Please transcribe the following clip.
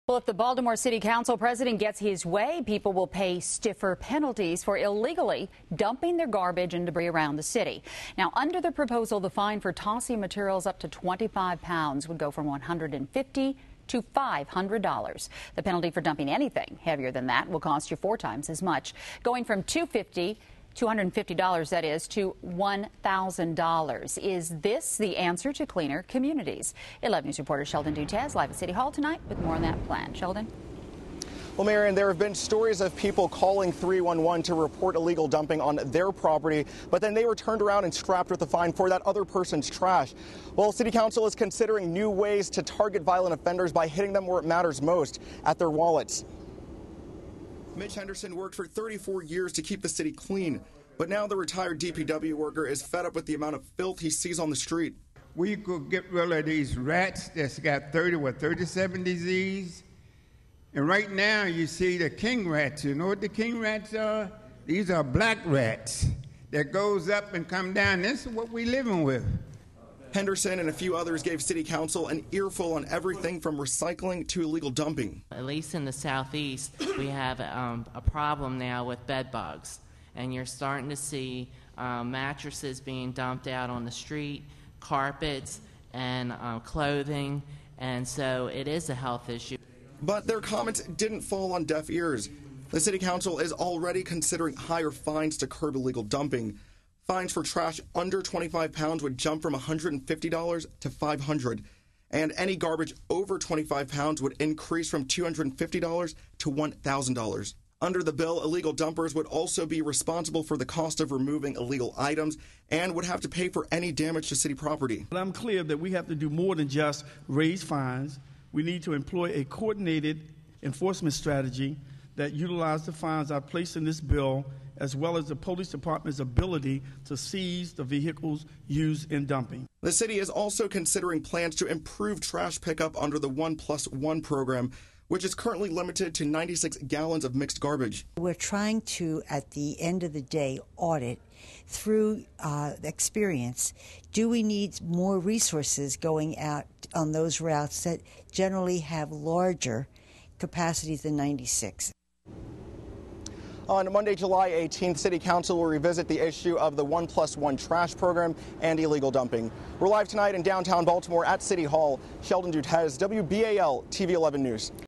Well, if the Baltimore City Council president gets his way, people will pay stiffer penalties for illegally dumping their garbage and debris around the city. Now, under the proposal, the fine for tossing materials up to 25 pounds would go from $150 to $500. The penalty for dumping anything heavier than that will cost you 4 times as much, going from $250 that is, to $1,000. Is this the answer to cleaner communities? 11 News reporter Sheldon Dutez live at City Hall tonight with more on that plan. Sheldon? Well, Marion, there have been stories of people calling 311 to report illegal dumping on their property, but then they were turned around and strapped with a fine for that other person's trash. Well, City Council is considering new ways to target violent offenders by hitting them where it matters most, at their wallets. Mitch Henderson worked for 34 years to keep the city clean, but now the retired DPW worker is fed up with the amount of filth he sees on the street. We could get rid of these rats that's got 37 disease. And right now you see the king rats. You know what the king rats are? These are black rats that goes up and come down. This is what we're living with. Henderson and a few others gave City Council an earful on everything from recycling to illegal dumping. At least in the southeast, we have a problem now with bed bugs. And you're starting to see mattresses being dumped out on the street, carpets, and clothing. And so it is a health issue. But their comments didn't fall on deaf ears. The City Council is already considering higher fines to curb illegal dumping. Fines for trash under 25 pounds would jump from $150 to $500, and any garbage over 25 pounds would increase from $250 to $1,000. Under the bill, illegal dumpers would also be responsible for the cost of removing illegal items and would have to pay for any damage to city property. I'm clear that we have to do more than just raise fines. We need to employ a coordinated enforcement strategy that utilizes the fines I placed in this bill, as well as the police department's ability to seize the vehicles used in dumping. The city is also considering plans to improve trash pickup under the 1+1 program, which is currently limited to 96 gallons of mixed garbage. We're trying to, at the end of the day, audit through experience. Do we need more resources going out on those routes that generally have larger capacities than 96? On Monday, July 18th, City Council will revisit the issue of the 1+1 trash program and illegal dumping. We're live tonight in downtown Baltimore at City Hall. Sheldon Dutez, WBAL-TV 11 News.